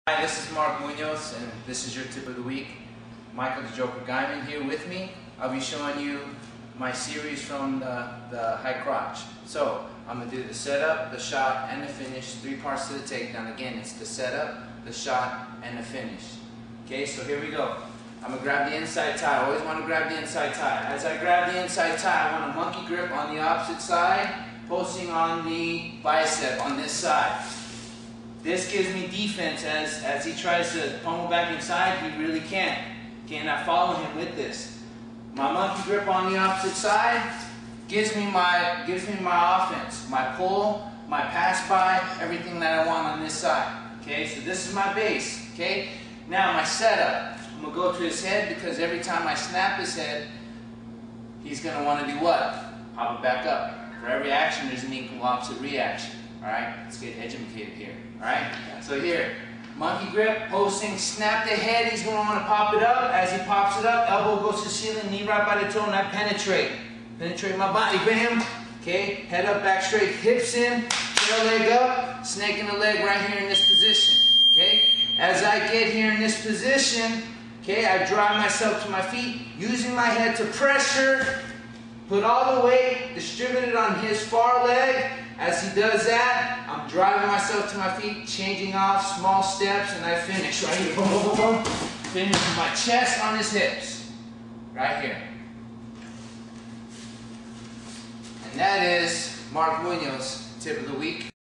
Hi, this is Mark Munoz, and this is your tip of the week. Michael the Joker Guyman here with me. I'll be showing you my series from the high crotch. So, I'm going to do the setup, the shot, and the finish. 3 parts to the takedown. Again, it's the setup, the shot, and the finish. Okay, so here we go. I'm going to grab the inside tie. I always want to grab the inside tie. As I grab the inside tie, I want a monkey grip on the opposite side, posting on the bicep on this side. This gives me defense as he tries to pummel back inside. He really can't. Cannot follow him with this. My monkey grip on the opposite side gives me my offense, my pull, my pass by, everything that I want on this side. Okay, so this is my base. Okay, now my setup. I'm gonna go to his head because every time I snap his head, he's gonna want to do what? Pop it back up. For every action, there's an equal opposite reaction. Alright, let's get educated here. Alright, so here, monkey grip, posting, snap the head, he's going to want to pop it up. As he pops it up, elbow goes to the ceiling, knee right by the toe, and I penetrate. Penetrate my body, bam. Okay, head up, back straight, hips in, tail leg up, snake in the leg right here in this position. Okay, as I get here in this position, okay, I drive myself to my feet, using my head to pressure, put all the weight, distribute it on his far leg. As he does that, I'm driving myself to my feet, changing off small steps, and I finish right here. Boom, boom, boom, boom. Finish with my chest on his hips. Right here. And that is Mark Munoz, tip of the week.